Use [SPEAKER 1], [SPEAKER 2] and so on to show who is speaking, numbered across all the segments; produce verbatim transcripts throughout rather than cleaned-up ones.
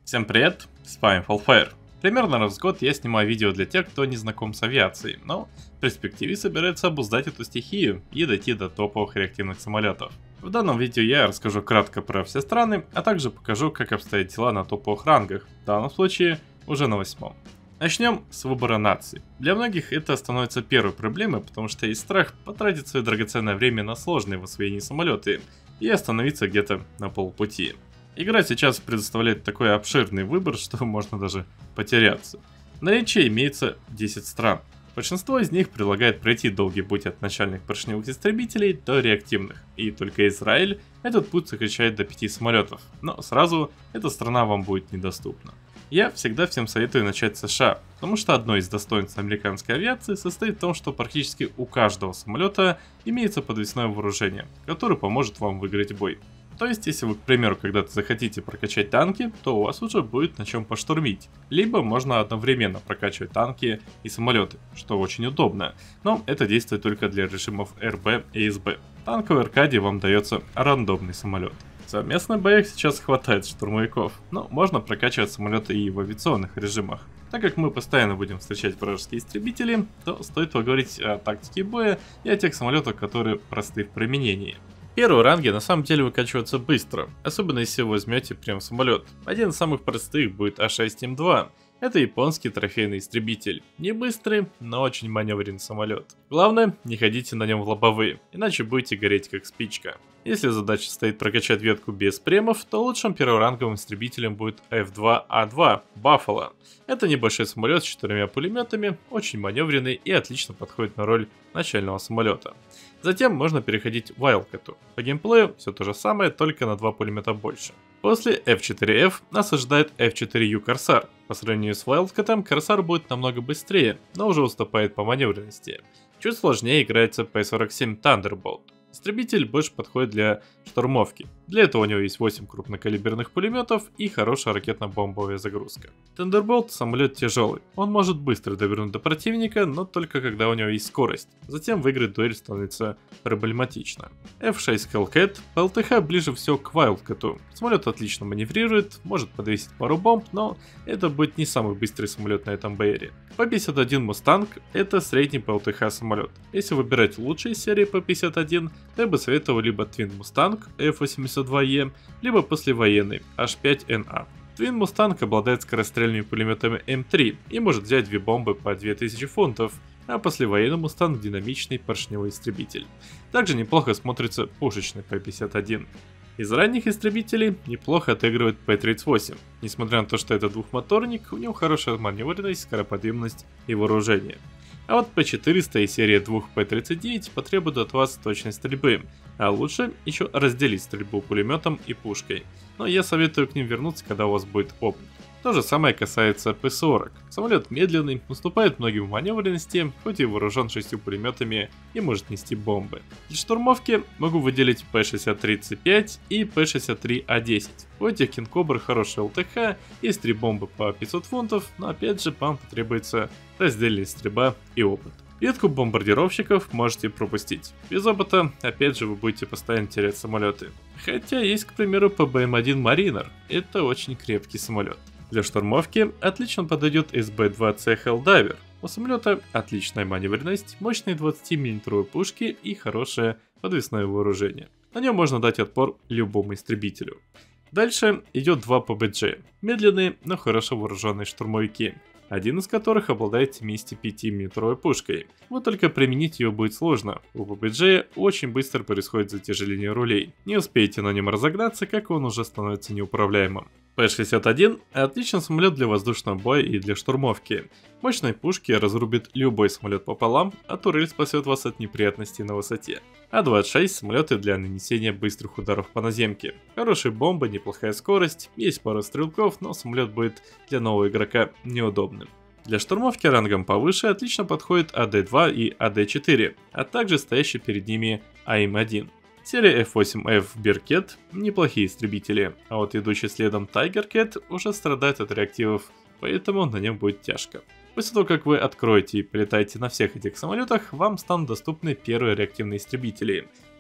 [SPEAKER 1] Всем привет, с вами Fallfire. Примерно раз в год я снимаю видео для тех, кто не знаком с авиацией, но в перспективе собирается обуздать эту стихию и дойти до топовых реактивных самолетов. В данном видео я расскажу кратко про все страны, а также покажу, как обстоят дела на топовых рангах, в данном случае уже на восьмом. Начнем с выбора наций. Для многих это становится первой проблемой, потому что есть страх потратить свое драгоценное время на сложные в освоении самолеты и остановиться где-то на полпути. Игра сейчас предоставляет такой обширный выбор, что можно даже потеряться. В наличии имеется десять стран. Большинство из них предлагает пройти долгий путь от начальных поршневых истребителей до реактивных, и только Израиль этот путь сокращает до пяти самолетов, но сразу эта страна вам будет недоступна. Я всегда всем советую начать с США, потому что одно из достоинств американской авиации состоит в том, что практически у каждого самолета имеется подвесное вооружение, которое поможет вам выиграть бой. То есть, если вы, к примеру, когда-то захотите прокачать танки, то у вас уже будет на чем поштурмить. Либо можно одновременно прокачивать танки и самолеты, что очень удобно. Но это действует только для режимов эр бэ и эс бэ. В танковой аркаде вам дается рандомный самолет. В совместных боях сейчас хватает штурмовиков, но можно прокачивать самолеты и в авиационных режимах. Так как мы постоянно будем встречать вражеские истребители, то стоит поговорить о тактике боя и о тех самолетах, которые просты в применении. Первые ранги на самом деле выкачиваются быстро, особенно если вы возьмете прям самолет. Один из самых простых будет а шесть эм два. Это японский трофейный истребитель. Не быстрый, но очень маневренный самолет. Главное, не ходите на нем в лобовые, иначе будете гореть как спичка. Если задача стоит прокачать ветку без премов, то лучшим перворанговым истребителем будет эф два а два Buffalo. Это небольшой самолет с четырьмя пулеметами, очень маневренный и отлично подходит на роль начального самолета. Затем можно переходить к Wildcat. По геймплею все то же самое, только на два пулемета больше. После эф четыре эф нас ожидает эф четыре ю Corsair. По сравнению с Wildcat, Corsair будет намного быстрее, но уже уступает по маневренности. Чуть сложнее играется пэ сорок семь Thunderbolt. Истребитель больше подходит для штурмовки. Для этого у него есть восемь крупнокалиберных пулеметов и хорошая ракетно-бомбовая загрузка. Thunderbolt самолет тяжелый. Он может быстро довернуть до противника, но только когда у него есть скорость. Затем выиграть дуэль становится проблематично. эф шесть Hellcat по эл тэ ха ближе всего к Wildcat. Самолет отлично маневрирует, может подвесить пару бомб, но это будет не самый быстрый самолет на этом бэйре. пэ пятьдесят один Mustang это средний по эл тэ ха самолет. Если выбирать лучшие серии пэ пятьдесят один, то я бы советовал либо Twin Mustang эф восемьдесят два е, либо послевоенный эйч пять эн а. Twin Mustang обладает скорострельными пулеметами эм три и может взять две бомбы по две тысячи фунтов, а послевоенный Mustang динамичный поршневой истребитель. Также неплохо смотрится пушечный пэ пятьдесят один. Из ранних истребителей неплохо отыгрывает пэ тридцать восемь. Несмотря на то, что это двухмоторник, у него хорошая маневренность, скороподъемность и вооружение. А вот пэ четыреста и серия двух пэ тридцать девять потребуют от вас точность стрельбы, а лучше еще разделить стрельбу пулеметом и пушкой. Но я советую к ним вернуться, когда у вас будет опыт. То же самое касается пэ сорок. Самолет медленный, уступает многим в маневренности, хоть и вооружен шестью пулеметами и может нести бомбы. Для штурмовки могу выделить пэ шестьдесят тридцать пять и пэ шестьдесят три а десять. У этих кинкобр хороший эл тэ ха, есть три бомбы по пятьсот фунтов, но опять же вам потребуется раздельная стрельба и опыт. Ветку бомбардировщиков можете пропустить. Без опыта, опять же, вы будете постоянно терять самолеты. Хотя есть, к примеру, пэ бэ эм один Mariner. Это очень крепкий самолет. Для штурмовки отлично подойдет эс бэ два цэ Helldiver. У самолета отличная маневренность, мощные двадцатимиллиметровые пушки и хорошее подвесное вооружение. На нем можно дать отпор любому истребителю. Дальше идет два пэ бэ джэ. Медленные, но хорошо вооруженные штурмовики. Один из которых обладает семидесятипятимиллиметровой пушкой. Вот только применить ее будет сложно. У пэ бэ джэ очень быстро происходит затяжеление рулей. Не успеете на нем разогнаться, как он уже становится неуправляемым. пэ шестьдесят один отличный самолет для воздушного боя и для штурмовки. Мощной пушки разрубит любой самолет пополам, а турель спасет вас от неприятностей на высоте. а двадцать шесть самолеты для нанесения быстрых ударов по наземке. Хорошие бомбы, неплохая скорость, есть пара стрелков, но самолет будет для нового игрока неудобным. Для штурмовки рангом повыше отлично подходит а дэ два и а дэ четыре, а также стоящий перед ними а эм один. Серия эф восемь эф Bearcat неплохие истребители, а вот идущий следом Tiger Cat уже страдает от реактивов, поэтому на нем будет тяжко. После того, как вы откроете и полетаете на всех этих самолетах, вам станут доступны первые реактивные истребители.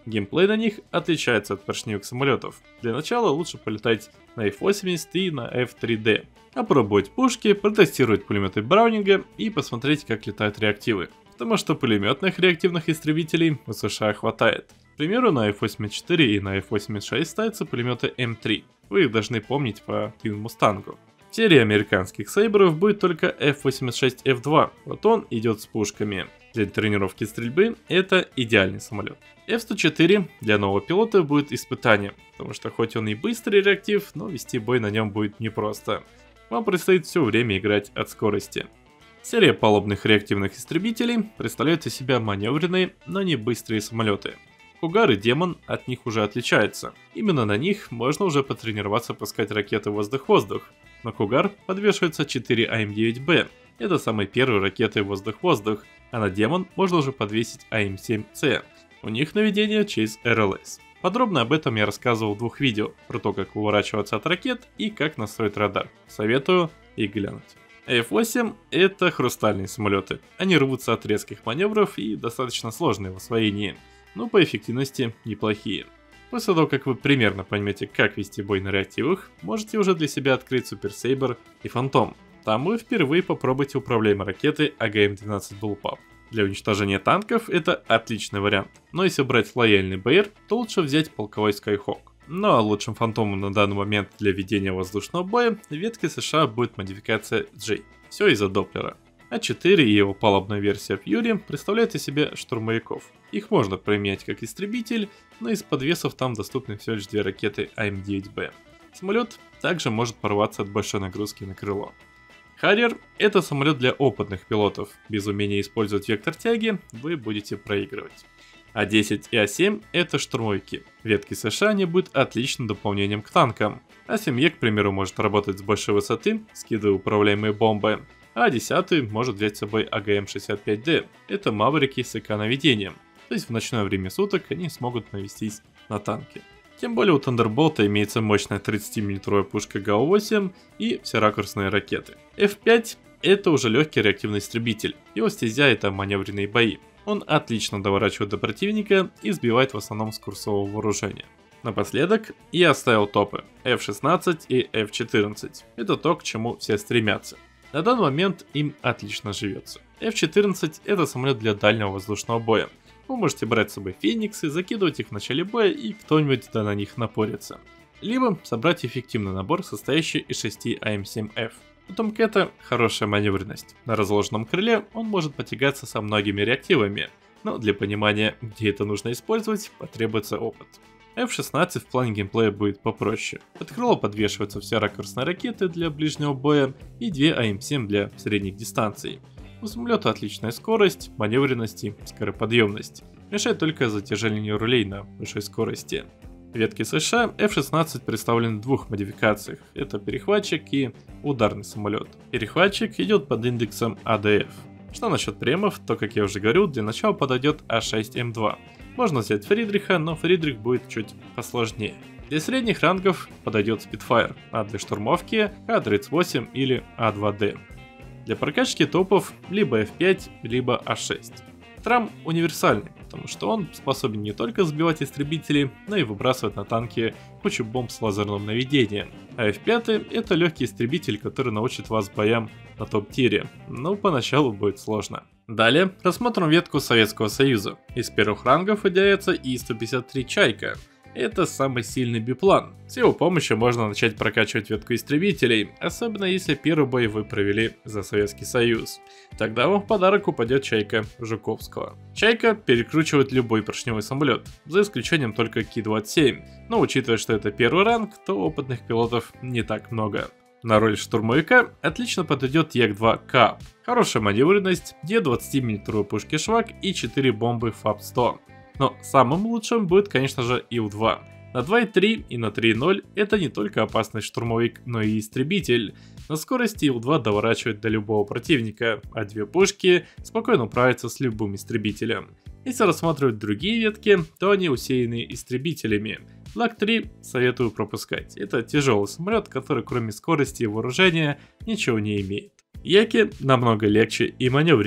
[SPEAKER 1] Геймплей на них отличается от поршневых самолетов. Для начала лучше полетать на эф восемьдесят и на эф три дэ, опробовать пушки, протестировать пулеметы Браунинга и посмотреть, как летают реактивы. Потому что пулеметных реактивных истребителей у США хватает. К примеру, на эф восемьдесят четыре и на эф восемьдесят шесть ставятся пулеметы эм три. Вы их должны помнить по Twin Mustang. В серии американских Сейбров будет только эф восемьдесят шесть эф два, вот он идет с пушками. Для тренировки стрельбы это идеальный самолет. эф сто четыре для нового пилота будет испытанием, потому что хоть он и быстрый реактив, но вести бой на нем будет непросто. Вам предстоит все время играть от скорости. Серия палубных реактивных истребителей представляет из себя маневренные, но не быстрые самолеты. Кугар и Демон от них уже отличаются. Именно на них можно уже потренироваться пускать ракеты воздух-воздух. На Кугар подвешивается четыре а эм девять бэ. Это самые первые ракеты воздух-воздух, а на Демон можно уже подвесить а эм семь цэ. У них наведение через эр эл эс. Подробно об этом я рассказывал в двух видео, про то, как уворачиваться от ракет и как настроить радар. Советую их глянуть. эф восемь это хрустальные самолеты. Они рвутся от резких маневров и достаточно сложные в освоении, но по эффективности неплохие. После того, как вы примерно поймете, как вести бой на реактивах, можете уже для себя открыть Super Sabre и Phantom. Там вы впервые попробуйте управляемые ракеты а гэ эм двенадцать Bullpup. Для уничтожения танков это отличный вариант, но если брать лояльный бэ эр, то лучше взять полковой Skyhawk. Ну а лучшим фантомом на данный момент для ведения воздушного боя в ветке США будет модификация джей. Все из-за Доплера. а четыре и его палубная версия Fury представляют из себя штурмовиков. Их можно применять как истребитель, но из подвесов там доступны всего лишь две ракеты а эм девять бэ. Самолет также может порваться от большой нагрузки на крыло. Harrier – это самолет для опытных пилотов. Без умения использовать вектор тяги вы будете проигрывать. а десять и а семь – это штурмовики. В ветке США они будут отличным дополнением к танкам. а семь е, к примеру, может работать с большой высоты, скидывая управляемые бомбы. а десять может взять с собой а гэ эм шестьдесят пять дэ. Это маврики с эко-наведением. То есть в ночное время суток они смогут навестись на танки. Тем более у Thunderbolt имеется мощная тридцатимиллиметровая пушка ГАУ восемь и всеракурсные ракеты. эф пять это уже легкий реактивный истребитель, его стезя это маневренные бои. Он отлично доворачивает до противника и сбивает в основном с курсового вооружения. Напоследок я оставил топы эф шестнадцать и эф четырнадцать. Это то, к чему все стремятся. На данный момент им отлично живется. эф четырнадцать это самолет для дальнего воздушного боя. Вы можете брать с собой фениксы, закидывать их в начале боя и кто-нибудь да на них напорится. Либо собрать эффективный набор, состоящий из шести а эм семь эф. Потом это хорошая маневренность. На разложенном крыле он может потягаться со многими реактивами, но для понимания, где это нужно использовать, потребуется опыт. эф шестнадцать в плане геймплея будет попроще. Под крыло подвешиваются все ракурсные ракеты для ближнего боя и две а эм семь для средних дистанций. У самолета отличная скорость, маневренность и скороподъемность. Мешает только затяжение рулей на большой скорости. В ветке США эф шестнадцать представлен в двух модификациях. Это перехватчик и ударный самолет. Перехватчик идет под индексом а дэ эф. Что насчет премов, то как я уже говорил, для начала подойдет а шесть эм два. Можно взять Фридриха, но Фридрих будет чуть посложнее. Для средних рангов подойдет Spitfire, а для штурмовки а тридцать восемь или а два дэ. Для прокачки топов либо эф пять, либо а шесть. Трам универсальный, потому что он способен не только сбивать истребители, но и выбрасывать на танки кучу бомб с лазерным наведением. А эф пять это легкий истребитель, который научит вас боям на топ-тире, но поначалу будет сложно. Далее рассмотрим ветку Советского Союза. Из первых рангов выделяется и сто пятьдесят три Чайка. Это самый сильный биплан. С его помощью можно начать прокачивать ветку истребителей, особенно если первый бой вы провели за Советский Союз. Тогда вам в подарок упадет Чайка Жуковского. Чайка перекручивает любой поршневой самолет, за исключением только Ки двадцать семь, но учитывая, что это первый ранг, то опытных пилотов не так много. На роль штурмовика отлично подойдет Як два К. Хорошая маневренность, две двадцатимиллиметровые пушки Швак и четыре бомбы ФАП сто. Но самым лучшим будет, конечно же, Ил два. На два и три и на три и ноль это не только опасный штурмовик, но и истребитель. На скорости Ил два доворачивает до любого противника, а две пушки спокойно управятся с любым истребителем. Если рассматривать другие ветки, то они усеяны истребителями. Блэк три советую пропускать. Это тяжелый самолет, который кроме скорости и вооружения ничего не имеет. Яки намного легче и маневреннее.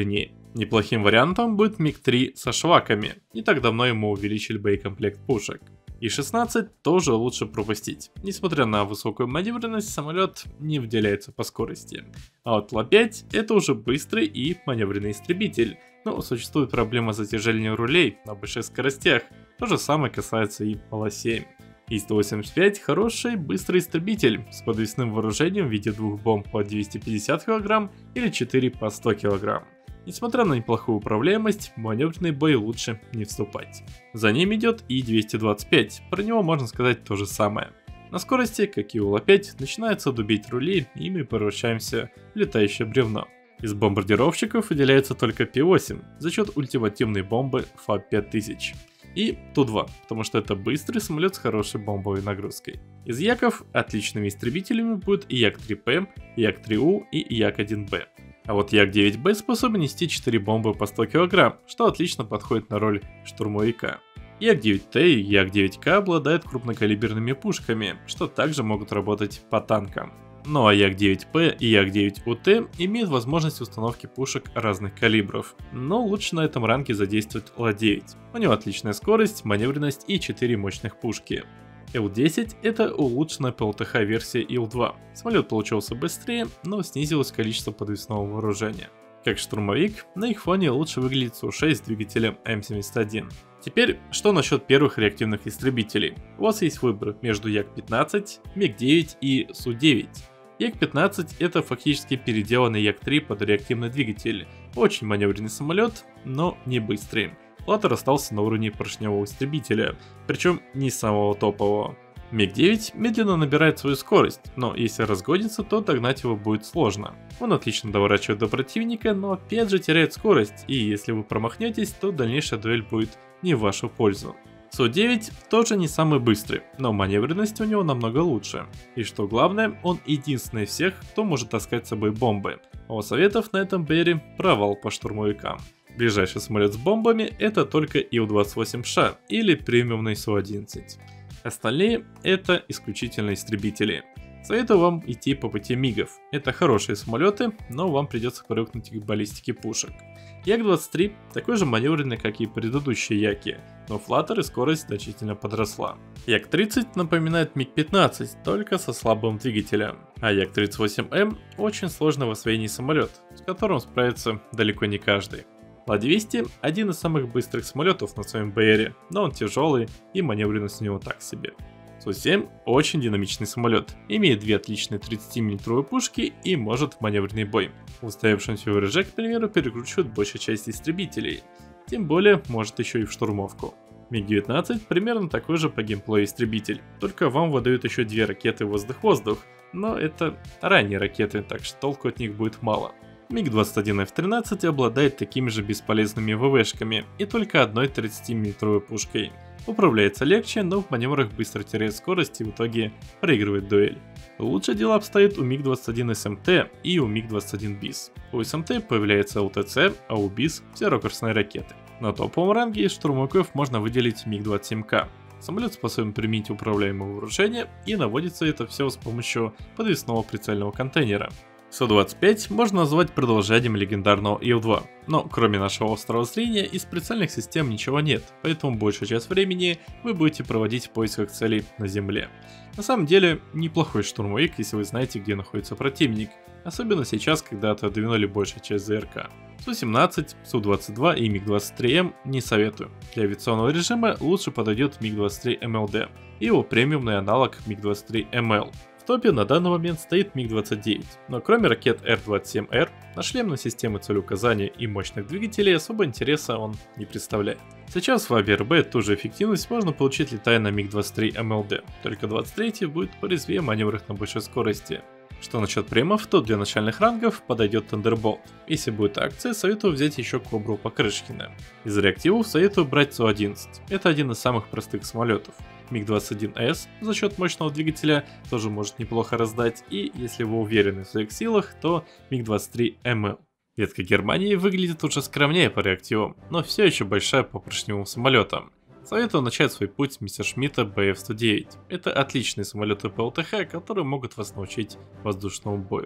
[SPEAKER 1] Неплохим вариантом будет миг три со шваками, не так давно ему увеличили боекомплект пушек. И шестнадцать тоже лучше пропустить. Несмотря на высокую маневренность, самолет не выделяется по скорости. А вот Ла пять это уже быстрый и маневренный истребитель. Но существует проблема затяжеления рулей на больших скоростях. То же самое касается и Ла семь. И сто восемьдесят пять хороший быстрый истребитель с подвесным вооружением в виде двух бомб по двести пятьдесят килограмм или четыре по сто килограмм. Несмотря на неплохую управляемость, в маневренный бой лучше не вступать. За ним идет И двести двадцать пять, про него можно сказать то же самое. На скорости, как и у Ла пять, начинается дубить рули, и мы превращаемся в летающее бревно. Из бомбардировщиков выделяется только Пи восемь за счет ультимативной бомбы Фаб пять тысяч. И Ту два, потому что это быстрый самолет с хорошей бомбовой нагрузкой. Из Яков отличными истребителями будут И Як три П, И Як три У и И Як один Б. А вот Як девять Б способен нести четыре бомбы по сто килограмм, что отлично подходит на роль штурмовика. Як девять Т и Як девять К обладают крупнокалиберными пушками, что также могут работать по танкам. Ну а Як девять П и Як девять У Т имеют возможность установки пушек разных калибров, но лучше на этом ранге задействовать Ла девять. У него отличная скорость, маневренность и четыре мощных пушки. Ил десять это улучшенная П Л Т Х версия Ил два. Самолет получился быстрее, но снизилось количество подвесного вооружения. Как штурмовик, на их фоне лучше выглядит Су шесть с двигателем М семьдесят один. Теперь, что насчет первых реактивных истребителей? У вас есть выбор между Як пятнадцать, Миг девять и Су девять. Як пятнадцать это фактически переделанный Як три под реактивный двигатель. Очень маневренный самолет, но не быстрый. Флаттер остался на уровне поршневого истребителя, причем не самого топового. Миг девять медленно набирает свою скорость, но если разгонится, то догнать его будет сложно. Он отлично доворачивает до противника, но опять же теряет скорость, и если вы промахнетесь, то дальнейшая дуэль будет не в вашу пользу. Су девять тоже не самый быстрый, но маневренность у него намного лучше. И что главное, он единственный из всех, кто может таскать с собой бомбы. А у советов на этом бэре провал по штурмовикам. Ближайший самолет с бомбами это только Ил двадцать восемь Ш или премиумный Су одиннадцать. Остальные это исключительно истребители. Советую вам идти по пути мигов. Это хорошие самолеты, но вам придется привыкнуть к баллистике пушек. Як двадцать три такой же маневренный, как и предыдущие Яки, но флаттер и скорость значительно подросла. Як тридцать напоминает Миг пятнадцать, только со слабым двигателем. А Як тридцать восемь М очень сложный в освоении самолет, с которым справится далеко не каждый. Ла двести один из самых быстрых самолетов на своем БРе, но он тяжелый и маневренность у него так себе. Су семь очень динамичный самолет, имеет две отличные тридцатимиллиметровые пушки и может в маневренный бой. В устоявшемся ВРЖ, к примеру, перекручивает большая часть истребителей, тем более может еще и в штурмовку. Миг девятнадцать примерно такой же по геймплею истребитель, только вам выдают еще две ракеты воздух-воздух, но это ранние ракеты, так что толку от них будет мало. Миг двадцать один Ф тринадцать обладает такими же бесполезными ВВшками и только одной тридцатимиллиметровой пушкой. Управляется легче, но в маневрах быстро теряет скорость и в итоге проигрывает дуэль. Лучше дела обстоят у Миг двадцать один Эс Эм Т и у Миг двадцать один Бис. У Эс Эм Т появляется Л Т Ц, а у Бис все рокерсные ракеты. На топовом ранге из штурмовиков можно выделить Миг двадцать семь К. Самолет способен применить управляемое вооружение, и наводится это все с помощью подвесного прицельного контейнера. Су двадцать пять можно назвать продолжением легендарного Ил два, но кроме нашего острого зрения из прицельных систем ничего нет, поэтому большую часть времени вы будете проводить в поисках целей на земле. На самом деле неплохой штурмовик, если вы знаете, где находится противник, особенно сейчас, когда отодвинули большую часть З Р К. Су семнадцать, Су двадцать два и Миг двадцать три М не советую. Для авиационного режима лучше подойдет Миг двадцать три Эм Л Д и его премиумный аналог Миг двадцать три Эм Л. В топе на данный момент стоит Миг двадцать девять, но кроме ракет Р двадцать семь Р, на шлемной системы целеуказания и мощных двигателей особо интереса он не представляет. Сейчас в Ави Эр Бэ ту же эффективность можно получить, летая на Миг двадцать три Эм Л Д, только двадцать третий будет порезвее маневрах на большой скорости. Что насчет премов, то для начальных рангов подойдет Тандерболт. Если будет акция, советую взять еще Кобру Покрышкина. Из реактивов советую брать Су одиннадцать, это один из самых простых самолетов. Миг двадцать один С за счет мощного двигателя тоже может неплохо раздать, и если вы уверены в своих силах, то Миг двадцать три Эм Л. Ветка Германии выглядит уже скромнее по реактивам, но все еще большая по поршневым самолетам. Советую начать свой путь с Мессершмитта Бэ Эф сто девять. Это отличные самолеты П Л Т Х, которые могут вас научить воздушному бою.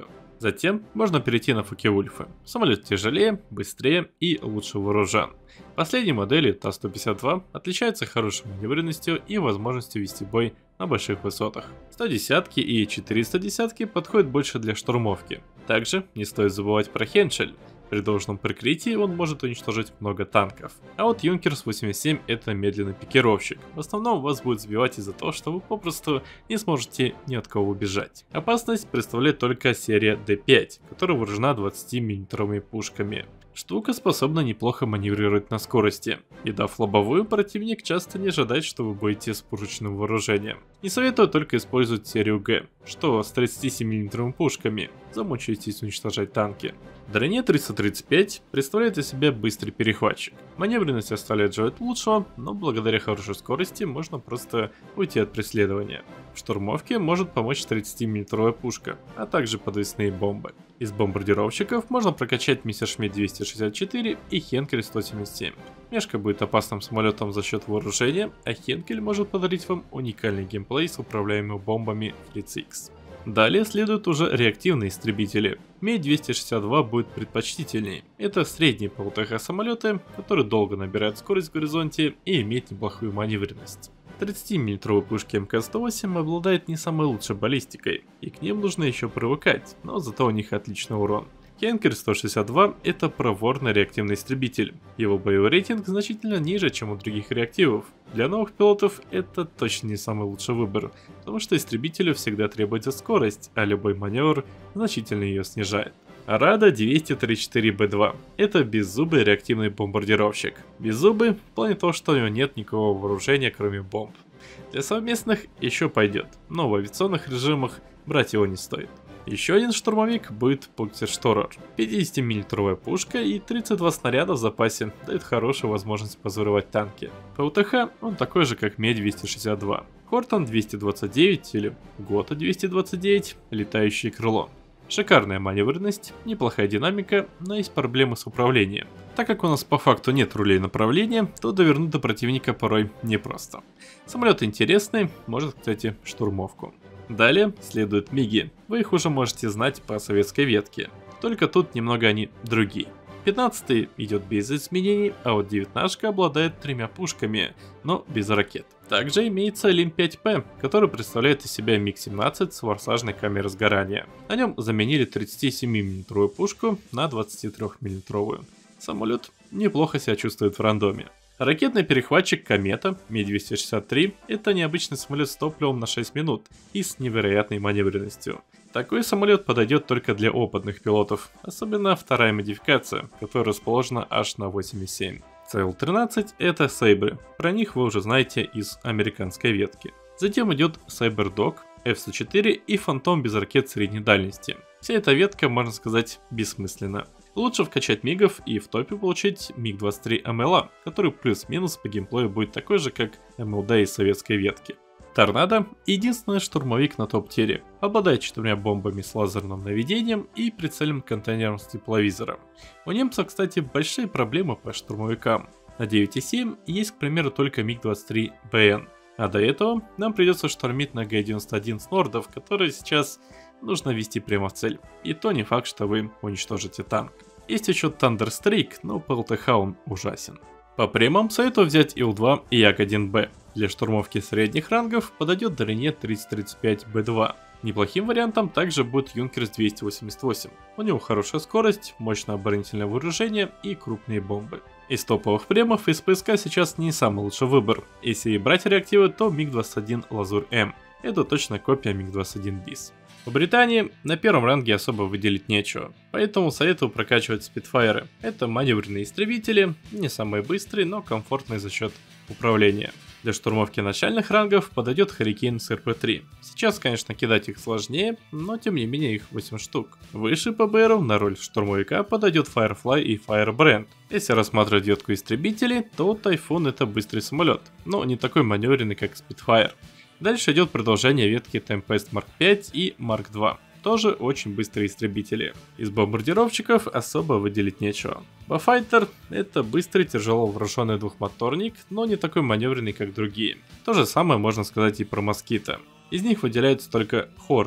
[SPEAKER 1] Затем можно перейти на Фокке-Вульфы. Самолет тяжелее, быстрее и лучше вооружен. Последние модели Та сто пятьдесят два отличаются хорошей маневренностью и возможностью вести бой на больших высотах. сто десятки и четыреста десятки подходят больше для штурмовки. Также не стоит забывать про Хеншель. При должном прикрытии он может уничтожить много танков. А вот Юнкерс восемьдесят семь это медленный пикировщик. В основном вас будет сбивать из-за того, что вы попросту не сможете ни от кого убежать. Опасность представляет только серия Дэ пять, которая вооружена двадцатимиллиметровыми пушками. Штука способна неплохо маневрировать на скорости. И дав лобовую, противник часто не ожидает, что вы будете с пушечным вооружением. Не советую только использовать серию Г, что с тридцатисемимиллиметровыми пушками. Замучаетесь уничтожать танки. Дроне триста тридцать пять представляет из себя быстрый перехватчик. Маневренность оставляет желать лучшего, но благодаря хорошей скорости можно просто уйти от преследования. В штурмовке может помочь тридцатимиллиметровая пушка, а также подвесные бомбы. Из бомбардировщиков можно прокачать Мессершмитт двести шестьдесят четыре и Хенкель сто семьдесят семь. Мешка будет опасным самолетом за счет вооружения, а Хенкель может подарить вам уникальный геймплей с управляемыми бомбами Фриц Икс. Далее следуют уже реактивные истребители. Ми двести шестьдесят два будет предпочтительнее. Это средние по УТХ самолеты, которые долго набирают скорость в горизонте и имеют неплохую маневренность. тридцатимиллиметровые пушки Эм Ка сто восемь обладают не самой лучшей баллистикой, и к ним нужно еще привыкать, но зато у них отличный урон. Хенкель сто шестьдесят два это проворный реактивный истребитель. Его боевой рейтинг значительно ниже, чем у других реактивов. Для новых пилотов это точно не самый лучший выбор, потому что истребителю всегда требуется скорость, а любой маневр значительно ее снижает. Рада двести тридцать четыре Бэ два это беззубый реактивный бомбардировщик. Беззубый в плане того, что у него нет никакого вооружения, кроме бомб. Для совместных еще пойдет, но в авиационных режимах брать его не стоит. Еще один штурмовик будет Пуктиршторер. пятидесятимиллиметровая пушка и тридцать два снаряда в запасе дают хорошую возможность позорывать танки. По УТХ он такой же, как Ми двести шестьдесят два. Хортон двести двадцать девять или Гота двести двадцать девять, летающее крыло. Шикарная маневренность, неплохая динамика, но есть проблемы с управлением. Так как у нас по факту нет рулей направления, то довернуть до противника порой непросто. Самолет интересный, может, кстати, штурмовку. Далее следуют Миги, вы их уже можете знать по советской ветке, только тут немного они другие. пятнадцатый идет без изменений, а вот девятнашка обладает тремя пушками, но без ракет. Также имеется Лин пять Пэ, который представляет из себя Миг семнадцать с форсажной камерой сгорания. На нем заменили тридцатисемимиллиметровую пушку на двадцатитрёхмиллиметровую. Самолет неплохо себя чувствует в рандоме. Ракетный перехватчик Комета Ми двести шестьдесят три это необычный самолет с топливом на шесть минут и с невероятной маневренностью. Такой самолет подойдет только для опытных пилотов, особенно вторая модификация, которая расположена аж на восемьдесят семь. Си Эл тринадцать это Сейбры, про них вы уже знаете из американской ветки. Затем идет Сайбердог, Эф сто четыре и Фантом без ракет средней дальности. Вся эта ветка, можно сказать, бессмысленна. Лучше вкачать мигов и в топе получить Миг двадцать три Эм Эл А, который плюс-минус по геймплею будет такой же, как Эм Эл Дэ из советской ветки. Торнадо – единственный штурмовик на топ-тире, обладает четырьмя бомбами с лазерным наведением и прицельным контейнером с тепловизором. У немцев, кстати, большие проблемы по штурмовикам. На девять и семь есть, к примеру, только Миг двадцать три Бэ Эн, а до этого нам придется штурмить на Гэ девяносто один с Нордов, которые сейчас нужно вести прямо в цель. И то не факт, что вы уничтожите танк. Есть еще Thunderstreak, но по эл тэ ха он ужасен. По премам советую взять Ил два и Як один Бэ. Для штурмовки средних рангов подойдет Дроне тридцать тридцать пять Бэ два. Неплохим вариантом также будет Юнкерс двести восемьдесят восемь. У него хорошая скорость, мощное оборонительное вооружение и крупные бомбы. Из топовых премов из Пэ Эс Ка сейчас не самый лучший выбор. Если и брать реактивы, то Миг двадцать один Лазурь М. Это точно копия Миг двадцать один Бис. В Британии на первом ранге особо выделить нечего, поэтому советую прокачивать спидфайры. Это маневренные истребители, не самые быстрые, но комфортные за счет управления. Для штурмовки начальных рангов подойдет Харрикейн с Эр Пэ три. Сейчас, конечно, кидать их сложнее, но тем не менее их восемь штук. Выше по Бэ Эру на роль штурмовика подойдет Firefly и Firebrand. Если рассматривать ветку истребителей, то Тайфун это быстрый самолет, но не такой маневренный, как Spitfire. Дальше идет продолжение ветки Tempest Марк пять и Марк два. Тоже очень быстрые истребители. Из бомбардировщиков особо выделить нечего. Бафайтер это быстрый тяжело вооруженный двухмоторник, но не такой маневренный, как другие. То же самое можно сказать и про Москито. Из них выделяются только Хорн.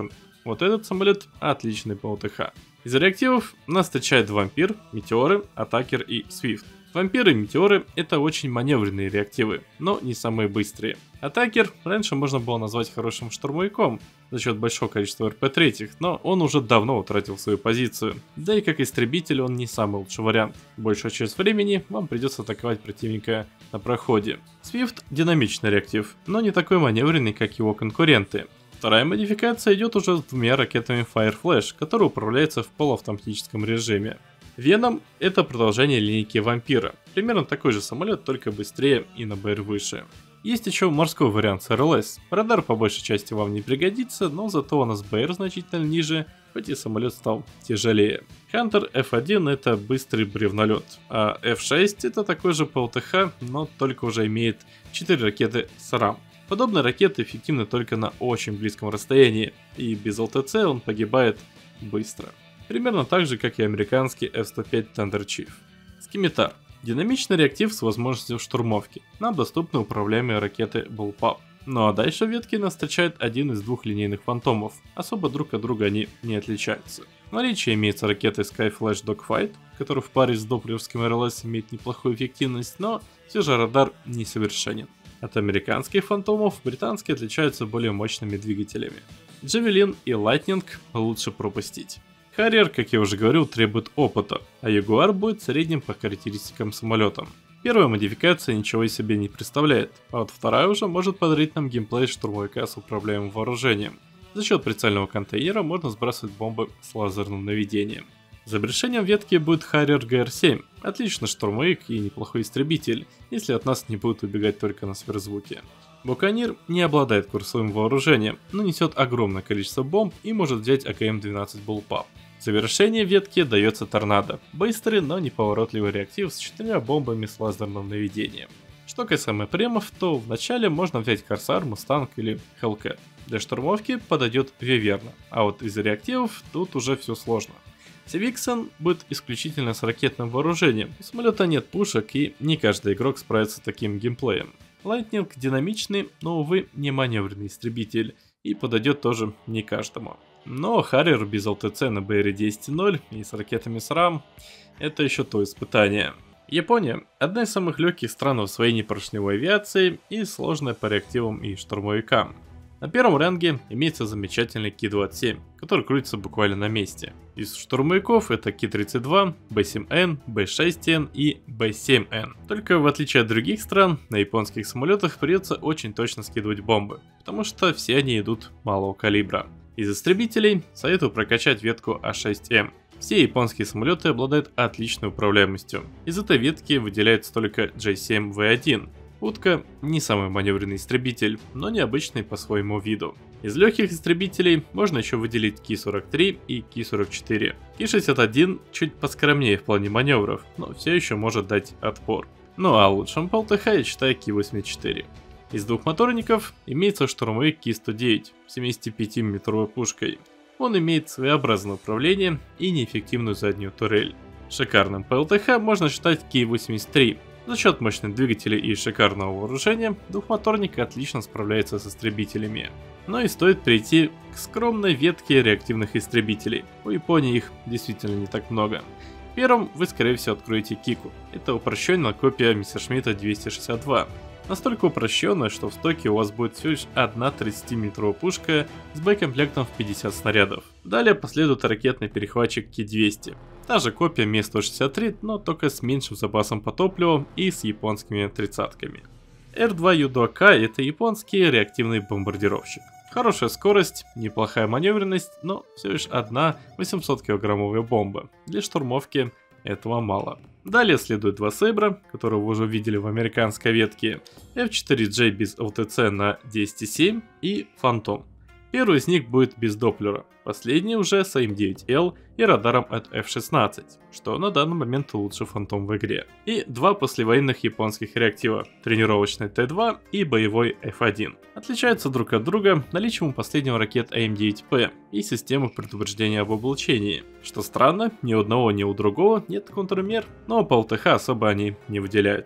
[SPEAKER 1] Вот этот самолет отличный по ОТХ. Из реактивов нас встречает Вампир, Метеоры, Атакер и Свифт. Вампиры и Метеоры это очень маневренные реактивы, но не самые быстрые. Атакер раньше можно было назвать хорошим штурмовиком за счет большого количества эр пэ три, но он уже давно утратил свою позицию. Да и как истребитель он не самый лучший вариант. Большую часть времени вам придется атаковать противника на проходе. Свифт динамичный реактив, но не такой маневренный, как его конкуренты. Вторая модификация идет уже с двумя ракетами Fire Flash, которые управляются в полуавтоматическом режиме. Веном это продолжение линейки Вампира, примерно такой же самолет, только быстрее и на БР выше. Есть еще морской вариант с эр эл эс, радар по большей части вам не пригодится, но зато у нас БР значительно ниже, хоть и самолет стал тяжелее. Хантер эф один это быстрый бревнолет, а эф шесть это такой же по ОТХ, но только уже имеет четыре ракеты с рам. Подобные ракеты эффективны только на очень близком расстоянии, и без эл тэ цэ он погибает быстро. Примерно так же, как и американский эф сто пять Thunder Chief. Скимитар. Динамичный реактив с возможностью штурмовки. Нам доступны управляемые ракеты Bullpup. Ну а дальше в ветке нас встречает один из двух линейных фантомов. Особо друг от друга они не отличаются. В наличии имеется ракеты Skyflash Dogfight, который в паре с доплеровским эр эл эс имеет неплохую эффективность, но все же радар несовершенен. От американских фантомов британские отличаются более мощными двигателями. Javelin и Lightning лучше пропустить. Харриер, как я уже говорил, требует опыта, а Ягуар будет средним по характеристикам самолетом. Первая модификация ничего из себя не представляет, а вот вторая уже может подарить нам геймплей штурмовика с управляемым вооружением. За счет прицельного контейнера можно сбрасывать бомбы с лазерным наведением. Завершением ветки будет Harrier джи ар семь, отличный штурмовик и неплохой истребитель, если от нас не будут убегать только на сверхзвуке. Буканир не обладает курсовым вооружением, но несет огромное количество бомб и может взять а ка эм двенадцать Bullpup. В завершение ветки дается Торнадо, быстрый, но неповоротливый реактив с четырьмя бомбами с лазерным наведением. Что касаемо премов, то вначале можно взять Корсар, Мустанг или Hellcat. Для штурмовки подойдет Виверна, а вот из реактивов тут уже все сложно. Севиксон будет исключительно с ракетным вооружением, у самолета нет пушек и не каждый игрок справится с таким геймплеем. Lightning динамичный, но увы не маневренный истребитель и подойдет тоже не каждому. Но Харриер без эл тэ цэ на бэ эр десять ноль и с ракетами с рам это еще то испытание. Япония – одна из самых легких стран в освоении поршневой авиации и сложная по реактивам и штурмовикам. На первом ранге имеется замечательный Ки двадцать семь, который крутится буквально на месте. Из штурмовиков это Ки тридцать два, бэ семь эн, бэ шесть эн и бэ семь эн. Только в отличие от других стран, на японских самолетах придется очень точно скидывать бомбы, потому что все они идут малого калибра. Из истребителей советую прокачать ветку а шесть эм. Все японские самолеты обладают отличной управляемостью. Из этой ветки выделяется только джей семь вэ один. Утка не самый маневренный истребитель, но необычный по своему виду. Из легких истребителей можно еще выделить Ки сорок три и Ки сорок четыре. Ки шестьдесят один чуть поскромнее в плане маневров, но все еще может дать отпор. Ну а лучшим по эл тэ ха я считаю Ки восемьдесят четыре. Из двухмоторников имеется штурмовик Ки сто девять с семидесятипятимиллиметровой пушкой. Он имеет своеобразное управление и неэффективную заднюю турель. Шикарным по эл тэ ха можно считать Ки восемьдесят три. За счет мощных двигателей и шикарного вооружения, двухмоторник отлично справляется с истребителями. Но и стоит перейти к скромной ветке реактивных истребителей. У Японии их действительно не так много. Первым вы скорее всего откроете Кику. Это упрощенная копия Мессершмитта двести шестьдесят два. Настолько упрощенная, что в стоке у вас будет всего лишь одна тридцатимиллиметровая пушка с боекомплектом в пятьдесят снарядов. Далее последует ракетный перехватчик Ки двести. Та же копия Ме сто шестьдесят три, но только с меньшим запасом по топливу и с японскими тридцатками. эр два ю два ка это японский реактивный бомбардировщик. Хорошая скорость, неплохая маневренность, но все лишь одна восьмисоткилограммовая бомба. Для штурмовки этого мало. Далее следует два Сейбра, которые вы уже видели в американской ветке, эф четыре джей без эл тэ цэ на десять семь и Фантом. Первый из них будет без доплера, последний уже с а эм девять эл и радаром от эф шестнадцать, что на данный момент лучший Фантом в игре. И два послевоенных японских реактива, тренировочный Т два и боевой эф один. Отличаются друг от друга наличием у последнего ракет а эм девять пэ и системы предупреждения об облучении. Что странно, ни у одного, ни у другого нет контрмер, но по эл тэ ха особо они не выделяются.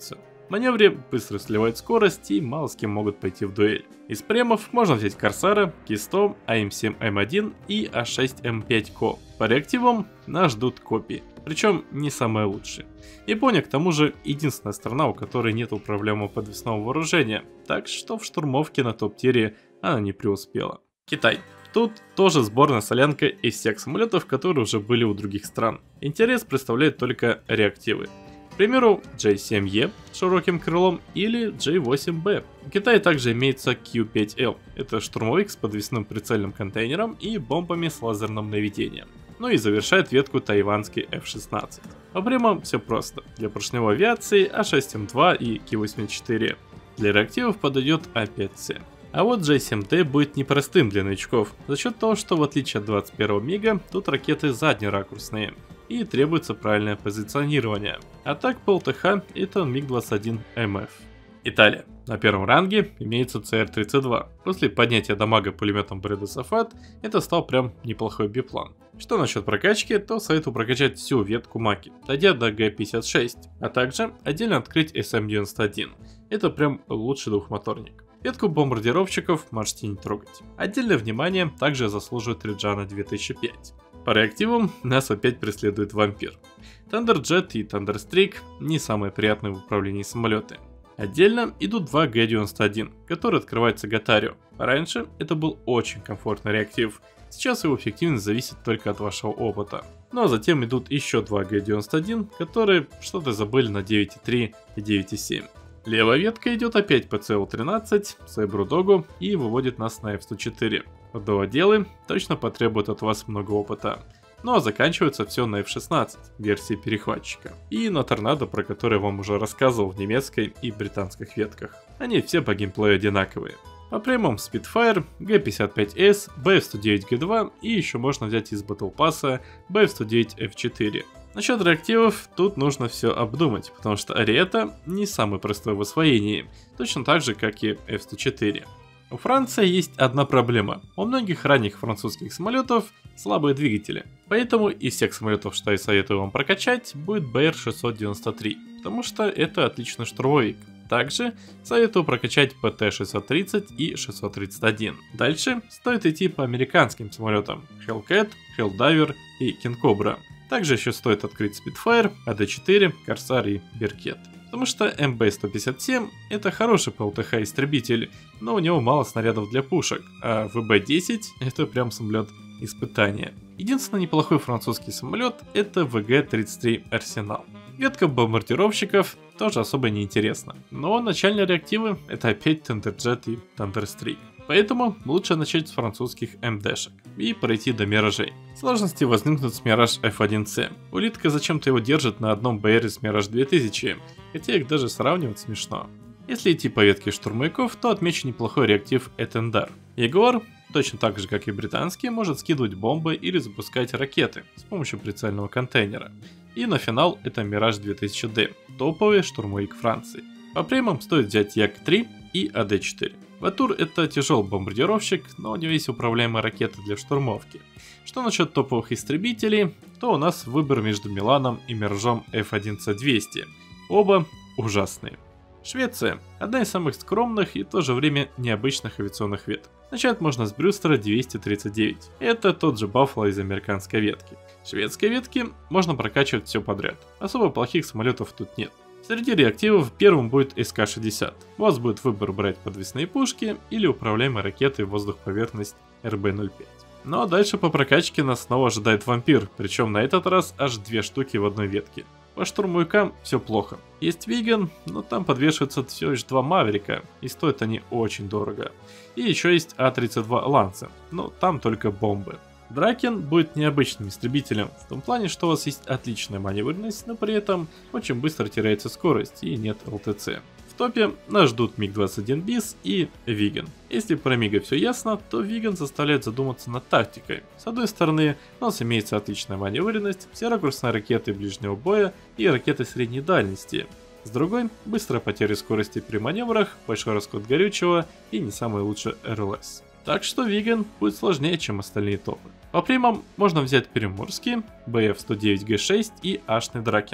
[SPEAKER 1] В маневре быстро сливают скорость и мало с кем могут пойти в дуэль. Из премов можно взять Корсара, Ки-сто, А М семь М один и А шесть М пять Ко. По реактивам нас ждут копии, причем не самые лучшие. Япония, к тому же, единственная страна, у которой нет управляемого подвесного вооружения, так что в штурмовке на топ-тире она не преуспела. Китай. Тут тоже сборная солянка из всех самолетов, которые уже были у других стран. Интерес представляют только реактивы. К примеру, Джей семь Е с широким крылом или Джей восемь Б. В Китае также имеется Кью пять Л. Это штурмовик с подвесным прицельным контейнером и бомбами с лазерным наведением. Ну и завершает ветку тайванский Эф шестнадцать. По премам все просто. Для поршневой авиации А шесть М два и Ки восемьдесят четыре. Для реактивов подойдет А пять С. А вот Джей семь Д будет непростым для новичков, за счет того, что в отличие от двадцать первого мига, тут ракеты заднеракурсные и требуется правильное позиционирование. А так по Л Т Х это миг двадцать один М Ф. Италия. На первом ранге имеется Ц Р тридцать два. После поднятия дамага пулеметом Бреда Сафат это стал прям неплохой биплан. Что насчет прокачки, то советую прокачать всю ветку Маки, дойдя до Г пятьдесят шесть, а также отдельно открыть С М девяносто один. Это прям лучший двухмоторник. Ветку бомбардировщиков можете не трогать. Отдельное внимание также заслуживает Риджана две тысячи пять. По реактивам нас опять преследует Вампир. Thunderjet и Thunderstreak не самые приятные в управлении самолеты. Отдельно идут два Г девяносто один, который открывается Гатарио. Раньше это был очень комфортный реактив, сейчас его эффективность зависит только от вашего опыта. Ну а затем идут еще два Г девяносто один, которые что-то забыли на девять и три и девять и семь. Левая ветка идет опять по Ц Л тринадцать, Сайбру Догу и выводит нас на Эф сто четыре. Водоводелы точно потребуют от вас много опыта. Ну а заканчивается все на Эф шестнадцать, версии перехватчика. И на Торнадо, про который я вам уже рассказывал в немецкой и британских ветках. Они все по геймплею одинаковые. По премам Spitfire, Г пятьдесят пять С, Б Ф сто девять Г два и еще можно взять из Battle Pass Б Ф сто девять Ф четыре. Насчет реактивов тут нужно все обдумать, потому что Ариэта не самый простой в освоении, точно так же как и Эф сто четыре. У Франции есть одна проблема. У многих ранних французских самолетов слабые двигатели. Поэтому из всех самолетов, что я советую вам прокачать, будет Б Р шестьсот девяносто три, потому что это отличный штурмовик. Также советую прокачать П Т шестьсот тридцать и шестьсот тридцать один. Дальше стоит идти по американским самолетам Hellcat, Helldiver и King Cobra. Также еще стоит открыть Spitfire, А Д четыре, Корсар и Беркет. Потому что М Б сто пятьдесят семь это хороший по Л Т Х истребитель, но у него мало снарядов для пушек, а В Б десять это прям самолет испытания. Единственный неплохой французский самолет это В Г тридцать три Арсенал. Ветка бомбардировщиков тоже особо не интересна, но начальные реактивы это опять Thunderjet и Thunderstreak. Поэтому лучше начать с французских М Д-шек и пройти до Миражей. Сложности возникнут с Мираж Ф один С. Улитка зачем-то его держит на одном Б Р с Мираж две тысячи, хотя их даже сравнивать смешно. Если идти по ветке штурмовиков, то отмечу неплохой реактив Этендар. Ягуар, точно так же как и британский, может скидывать бомбы или запускать ракеты с помощью прицельного контейнера. И на финал это Мираж две тысячи Д, топовый штурмовик Франции. По премам стоит взять Як три и А Д четыре. Ватур это тяжелый бомбардировщик, но у него есть управляемые ракеты для штурмовки. Что насчет топовых истребителей, то у нас выбор между Миланом и Миражом Ф один С двести. Оба ужасные. Швеция – одна из самых скромных и в то же время необычных авиационных веток. Начать можно с Брюстера двести тридцать девять. Это тот же Баффало из американской ветки. Шведской ветки можно прокачивать все подряд. Особо плохих самолетов тут нет. Среди реактивов первым будет С К шестьдесят. У вас будет выбор брать подвесные пушки или управляемые ракеты воздух-поверхность Р Б ноль пять. Ну а дальше по прокачке нас снова ожидает Вампир, причем на этот раз аж две штуки в одной ветке. По штурмовикам все плохо. Есть Виган, но там подвешиваются все лишь два Маверика, и стоят они очень дорого. И еще есть А тридцать два Лансен, но там только бомбы. Дракен будет необычным истребителем, в том плане, что у вас есть отличная маневренность, но при этом очень быстро теряется скорость и нет Л Т Ц. В топе нас ждут Миг двадцать один Бис и Виган. Если про Мига все ясно, то Виган заставляет задуматься над тактикой. С одной стороны, у нас имеется отличная маневренность, все ракурсные ракеты ближнего боя и ракеты средней дальности. С другой, быстрая потеря скорости при маневрах, большой расход горючего и не самый лучший Р Л С. Так что Виган будет сложнее, чем остальные топы. По примам можно взять Приморский, Б Ф сто девять Г шесть и Ашный Дракен.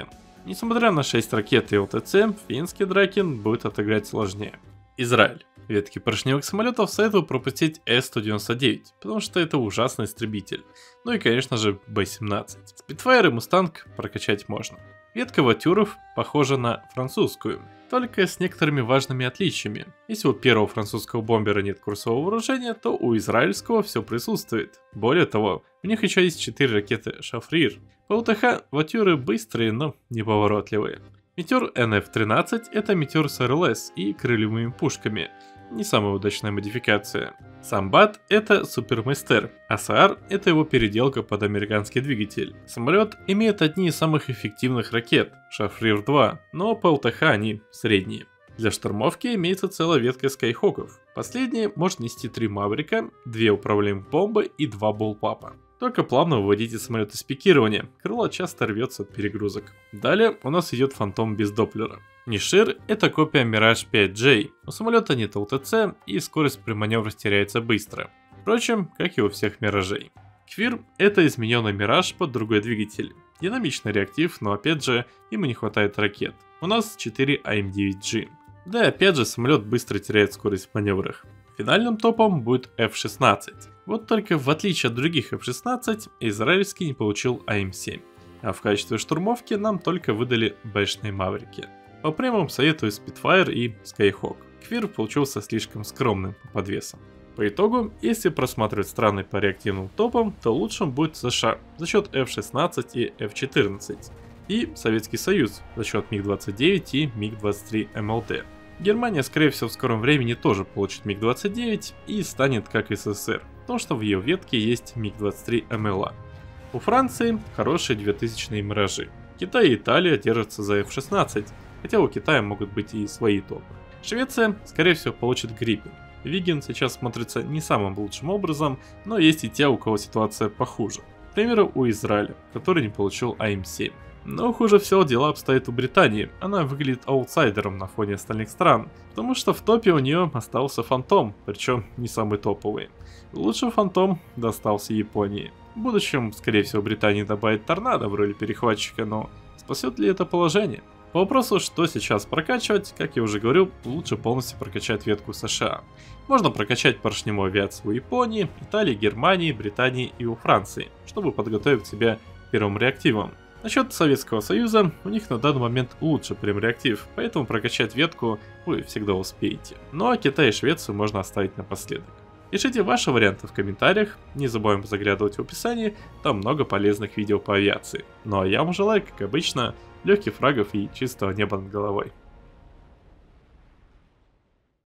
[SPEAKER 1] Несмотря на шесть ракет и ЛТЦ, финский Дракен будет отыграть сложнее. Израиль. Ветки поршневых самолетов советую пропустить Эс сто девяносто девять, потому что это ужасный истребитель. Ну и конечно же Бэ семнадцать. Спитфайр и Мустанг прокачать можно. Ветка Ватюров похожа на французскую, только с некоторыми важными отличиями. Если у первого французского бомбера нет курсового вооружения, то у израильского все присутствует. Более того, у них еще есть четыре ракеты Шафрир. По УТХ Ватюры быстрые, но неповоротливые. Метеор Эн Эф тринадцать это метеор с Эр Эл Эс и крыльевыми пушками. Не самая удачная модификация. Самбат это супермастер, а Саар это его переделка под американский двигатель. Самолет имеет одни из самых эффективных ракет, Шафрир два, но по ЛТХ они средние. Для штурмовки имеется целая ветка скайхоков. Последний может нести три маврика, две управляемых бомбы и два буллпапа. Только плавно выводите самолет из пикирования, крыло часто рвется от перегрузок. Далее у нас идет Фантом без доплера. Нишир это копия Мираж пять джей, у самолета нет ЛТЦ и скорость при маневре теряется быстро. Впрочем, как и у всех Миражей. Квир это измененный Мираж под другой двигатель. Динамичный реактив, но опять же ему не хватает ракет. У нас четыре А Эм девять джи. Да и опять же самолет быстро теряет скорость в маневрах. Финальным топом будет Эф шестнадцать. Вот только в отличие от других Эф шестнадцать, израильский не получил А Эм семь. А в качестве штурмовки нам только выдали бэшные маврики. По премиум советую Spitfire и Skyhawk. Квир получился слишком скромным по подвесам. По итогу, если просматривать страны по реактивным топам, то лучшим будет США за счет Эф шестнадцать и Эф четырнадцать. И Советский Союз за счет Миг двадцать девять и Миг двадцать три Эм Эл Дэ. Германия, скорее всего, в скором времени тоже получит Миг двадцать девять и станет как Эс Эс Эс Эр, потому что в ее ветке есть Миг двадцать три Эм Эл А. У Франции хорошие двухтысячные Миражи. Китай и Италия держатся за Эф шестнадцать, хотя у Китая могут быть и свои топы. Швеция, скорее всего, получит Гриппен. Виген сейчас смотрится не самым лучшим образом, но есть и те, у кого ситуация похуже. К примеру, у Израиля, который не получил А Эм семь. Но хуже всего дела обстоят у Британии, она выглядит аутсайдером на фоне остальных стран, потому что в топе у нее остался Фантом, причем не самый топовый. Лучший Фантом достался Японии. В будущем, скорее всего, Британия добавит Торнадо в роли перехватчика, но спасет ли это положение? По вопросу, что сейчас прокачивать, как я уже говорил, лучше полностью прокачать ветку США. Можно прокачать поршневую авиацию у Японии, Италии, Германии, Британии и у Франции, чтобы подготовить себя к первым реактивам. Насчет Советского Союза, у них на данный момент лучше прем-реактив, поэтому прокачать ветку вы всегда успеете. Ну а Китай и Швецию можно оставить напоследок. Пишите ваши варианты в комментариях, не забываем заглядывать в описание, там много полезных видео по авиации. Ну а я вам желаю, как обычно, легких фрагов и чистого неба над головой.